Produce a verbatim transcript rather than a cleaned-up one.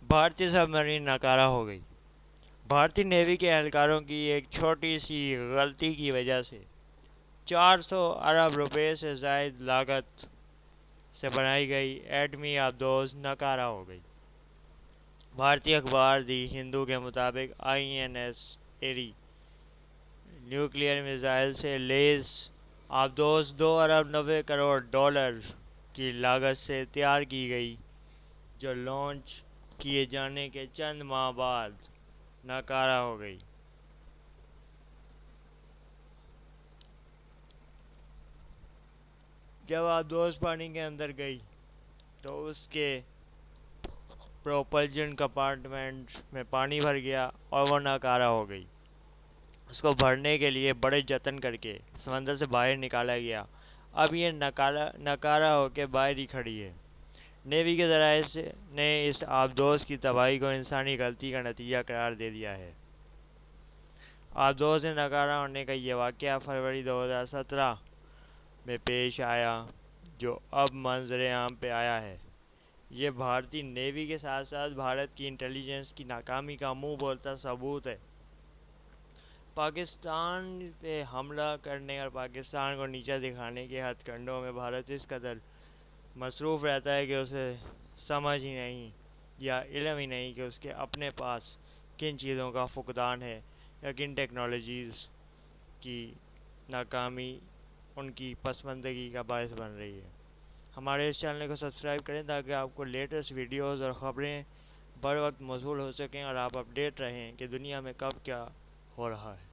بھارتی سب مرین ناکارہ ہو گئی۔ بھارتی نیوی کے اہلکاروں کی ایک چھوٹی سی غلطی کی وجہ سے چار سو ارب روپے سے زائد لاگت سے بنائی گئی ایٹمی آبدوز ناکارہ ہو گئی۔ بھارتی اخبار دی ہندو کے مطابق آئی این ایس ایری نیوکلیئر میزائل سے لیس آبدوز دو ارب نوے کروڑ ڈالر کی لاگت سے تیار کی گئی، جو لانچ کیے جانے کے چند ماہ بعد ناکارہ ہو گئی۔ جب آبدوز پانی کے اندر گئی تو اس کے پروپلجن کمپارٹمنٹ میں پانی بھر گیا اور وہ ناکارہ ہو گئی۔ اس کو بھرنے کے لیے بڑے جتن کر کے سمندر سے باہر نکالا گیا۔ اب یہ ناکارہ ناکارہ ہو کے باہر ہی کھڑی ہے۔ نیوی کے ذرائع نے اس آبدوز کی تباہی کو انسانی غلطی کا نتیجہ قرار دے دیا ہے۔ آبدوز نے ناکارہ ہونے کا یہ واقعہ فروری دو ہزار سترہ میں پیش آیا، جو اب منظر عام پہ آیا ہے۔ یہ بھارتی نیوی کے ساتھ ساتھ بھارت کی انٹیلیجنس کی ناکامی کا منہ بولتا ثبوت ہے۔ پاکستان پہ حملہ کرنے اور پاکستان کو نیچا دکھانے کے ہتھ کنڈوں میں بھارت اس قدر مصروف رہتا ہے کہ اسے سمجھ ہی نہیں یا علم ہی نہیں کہ اس کے اپنے پاس کن چیزوں کا فقدان ہے یا کن ٹیکنالوجیز کی ناکامی ان کی پسماندگی کا باعث بن رہی ہے۔ ہمارے اس چینل کو سبسکرائب کریں تاکہ آپ کو لیٹسٹ ویڈیوز اور خبریں بر وقت موصول ہو سکیں اور آپ اپڈیٹ رہیں کہ دنیا میں کب کیا ہو رہا ہے۔